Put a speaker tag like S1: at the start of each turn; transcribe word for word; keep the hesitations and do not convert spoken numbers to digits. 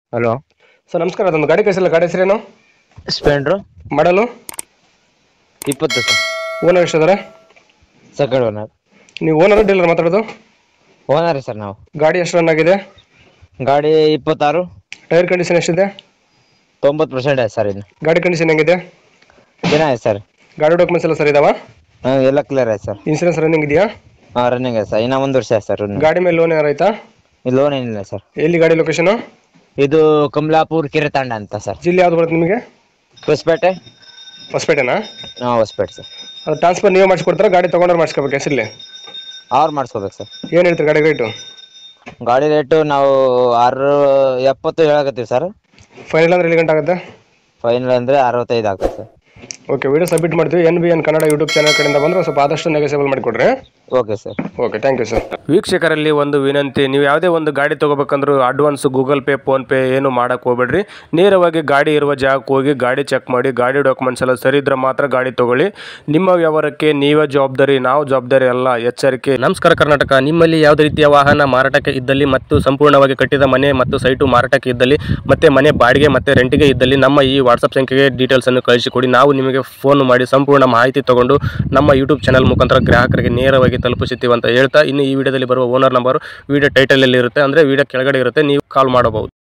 S1: Hello
S2: sir ನಮಸ್ಕಾರ. ಅದೊಂದು ಗಾಡಿ ಕಳಿಸಿಲ್ಲ, ಗಾಡಿ ಹೆಸರೇನು?
S1: ಸ್ಪೆಂಡ್ರು
S2: ಮಾಡಲು
S1: ಇಪ್ಪತ್ತು ಸರ್.
S2: ಓನರ್ ಎಷ್ಟಿದ್ದಾರೆ?
S1: Second owner.
S2: ನೀವು ಓನರ್ ಡೀಲರ್ ಮಾತಾಡೋದು?
S1: ಓನರ್ ಸರ್ ನಾವು.
S2: ಗಾಡಿ ಎಷ್ಟು ರನ್ ಆಗಿದೆ?
S1: ಗಾಡಿ ಇಪ್ಪತ್ತಾರು.
S2: ಟೈರ್ ಕಂಡೀಷನ್ ಎಷ್ಟಿದೆ?
S1: ತೊಂಬತ್ತು ಪರ್ಸೆಂಟ್ ಆಯ್ತು ಸರ್. ಇನ್ನು
S2: ಗಾಡಿ ಕಂಡೀಷನ್ ಹೆಂಗಿದೆ?
S1: ಚೆನ್ನಾಗಿದೆ ಸರ್.
S2: ಗಾಡಿ ಡಾಕ್ಯುಮೆಂಟ್ಸ್ ಎಲ್ಲ ಸರ್ ಇದಾವ?
S1: ಹಾಂ, ಎಲ್ಲ ಕ್ಲಿಯರ್ ಆಯ್ತು ಸರ್.
S2: ಇನ್ಸೂರೆನ್ಸ್ ರನ್ನಿಂಗ್ ಇದೆಯಾ?
S1: ಹಾಂ, ರನ್ನಿಂಗ್ ಆಯ್ತು ಸರ್. ಇನ್ನೂ ಒಂದು ವರ್ಷ ಆಯ್ತು ಸರ್.
S2: ಗಾಡಿ ಮೇಲೆ ಲೋನ್ ಏನಾರು ಆಯ್ತಾ?
S1: ಲೋನ್ ಏನಿಲ್ಲ ಸರ್.
S2: ಎಲ್ಲಿ ಗಾಡಿ ಲೊಕೇಶನ್?
S1: ಇದು ಕಮಲಾಪುರ್ ಕಿರತಾಂಡ ಅಂತ ಸರ್.
S2: ಜಿಲ್ಲೆ ಯಾವ್ದು ಬರುತ್ತೆ ನಿಮಗೆ?
S1: ಹೊಸಪೇಟೆ.
S2: ಹೊಸಪೇಟೆನಾ?
S1: ಹಾಂ, ಹೊಸಪೇಟೆ ಸರ್.
S2: ಅದು ಟ್ರಾನ್ಸ್ಫರ್ ನೀವೇ ಮಾಡಿಸ್ಕೊಡ್ತಾರಾ, ಗಾಡಿ ತೊಗೊಂಡ್ರೆ ಮಾಡಿಸ್ಕೋಬೇಕು ಹೆಸರಲ್ಲಿ?
S1: ಅವ್ರು ಮಾಡಿಸ್ಕೋಬೇಕು ಸರ್.
S2: ಏನು ಹೇಳ್ತೀರಿ ಗಾಡಿ ರೇಟು?
S1: ಗಾಡಿ ರೇಟು ನಾವು ಆರು ಎಪ್ಪತ್ತು ಹೇಳಕತ್ತೀವಿ ಸರ್.
S2: ಫೈನಲ್ ಅಂದ್ರೆ ಎಲ್ಲಿ ಗಂಟೆ ಆಗುತ್ತೆ?
S1: ಫೈನಲ್ ಅಂದರೆ ಅರವತ್ತೈದು ಆಗ್ತದೆ ಸರ್.
S2: ಓಕೆ, ವಿಡಿಯೋ ಸಬ್ಮಿಟ್ ಮಾಡ್ತೀವಿ. N B N Kannada YouTube channel ಕಡೆಯಿಂದ ಬಂದರೆ ಸ್ವಲ್ಪ ಆದಷ್ಟು ನೆಗೋಸಿಯಬಲ್ ಮಾಡಿಕೊಡ್ರಿ.
S1: Okay sir.
S2: Okay, thank you sir. ವೀಕ್ಷಕರಲ್ಲಿ ಒಂದು ವಿನಂತಿ, ನೀವು ಯಾವುದೇ ಒಂದು ಗಾಡಿ ತೊಗೋಬೇಕಂದ್ರೂ ಅಡ್ವಾನ್ಸ್ ಗೂಗಲ್ ಪೇ ಫೋನ್ಪೇ ಏನು ಮಾಡೋಕ್ಕೆ ಹೋಗ್ಬೇಡ್ರಿ. ನೇರವಾಗಿ ಗಾಡಿ ಇರುವ ಜಾಗಕ್ಕೆ ಹೋಗಿ ಗಾಡಿ ಚೆಕ್ ಮಾಡಿ, ಗಾಡಿ ಡಾಕ್ಯುಮೆಂಟ್ಸ್ ಎಲ್ಲ ಸರಿ ಇದ್ರೆ ಮಾತ್ರ ಗಾಡಿ ತೊಗೊಳ್ಳಿ. ನಿಮ್ಮ ವ್ಯವಹಾರಕ್ಕೆ ನೀವೇ ಜವಾಬ್ದಾರಿ, ನಾವು ಜವಾಬ್ದಾರಿ ಅಲ್ಲ. ಎಚ್ಚರಿಕೆ. ನಮಸ್ಕಾರ ಕರ್ನಾಟಕ. ನಿಮ್ಮಲ್ಲಿ ಯಾವುದೇ ರೀತಿಯ ವಾಹನ ಮಾರಾಟಕ್ಕೆ ಇದ್ದಲ್ಲಿ ಮತ್ತು ಸಂಪೂರ್ಣವಾಗಿ ಕಟ್ಟಿದ ಮನೆ ಮತ್ತು ಸೈಟು ಮಾರಾಟಕ್ಕೆ ಇದ್ದಲ್ಲಿ ಮತ್ತೆ ಮನೆ ಬಾಡಿಗೆ ಮತ್ತು ರೆಂಟಿಗೆ ಇದ್ದಲ್ಲಿ ನಮ್ಮ ಈ ವಾಟ್ಸಪ್ ಸಂಖ್ಯೆಗೆ ಡೀಟೇಲ್ಸನ್ನು ಕಳಿಸಿಕೊಡಿ. ನಾವು ನಿಮಗೆ ಫೋನ್ ಮಾಡಿ ಸಂಪೂರ್ಣ ಮಾಹಿತಿ ತಗೊಂಡು ನಮ್ಮ ಯೂಟ್ಯೂಬ್ ಚಾನಲ್ ಮುಖಾಂತರ ಗ್ರಾಹಕರಿಗೆ ನೇರವಾಗಿ ತಲುಪಿಸುತ್ತೀವಿ ಅಂತ ಹೇಳ್ತಾ, ಇನ್ನು ಈ ವಿಡಿಯೋದಲ್ಲಿ ಬರುವ ಓನರ್ ನಂಬರ್ ವಿಡಿಯೋ ಟೈಟಲಲ್ಲಿ ಇರುತ್ತೆ, ಅಂದರೆ ವಿಡಿಯೋ ಕೆಳಗಡೆ ಇರುತ್ತೆ, ನೀವು ಕಾಲ್ ಮಾಡಬಹುದು.